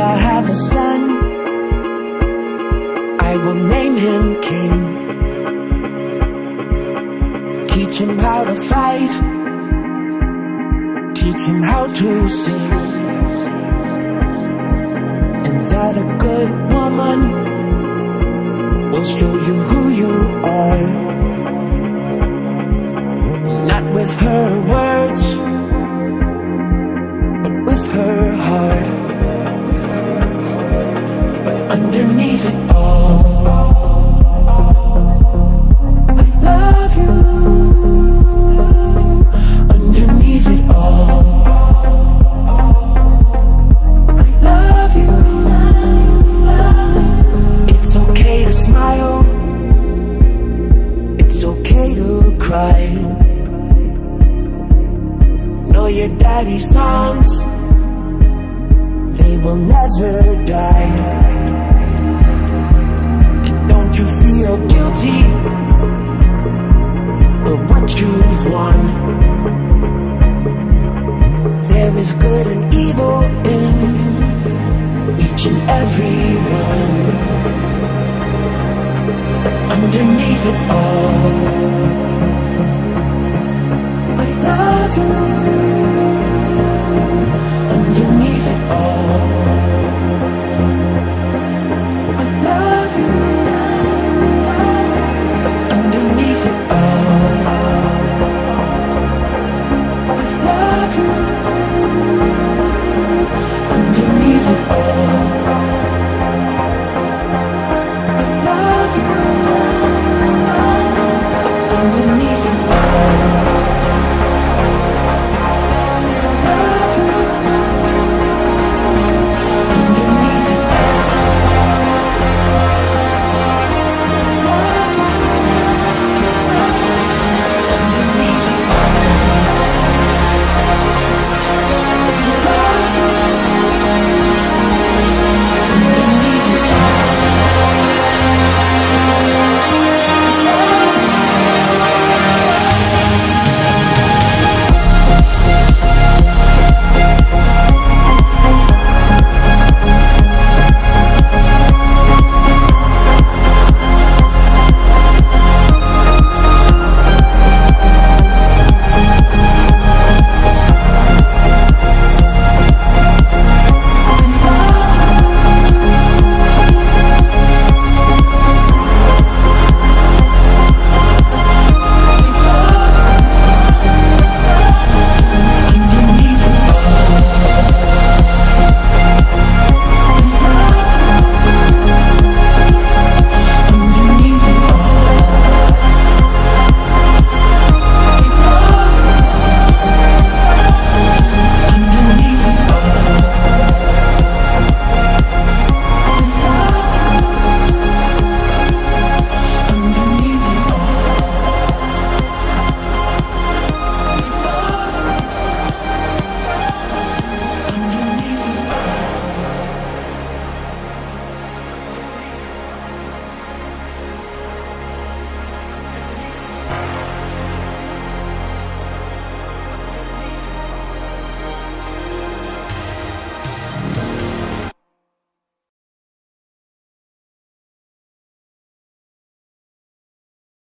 I have a son, I will name him King. Teach him how to fight, teach him how to sing, and that a good woman will show you who you are. Not with her words, but with her heart. But underneath it all, I love you. Underneath it all, I love you. It's okay to smile, it's okay to cry. Know your daddy's songs, they will never die. And don't you feel guilty for what you've won. There is good and evil in each and every one. But underneath it all, I love you.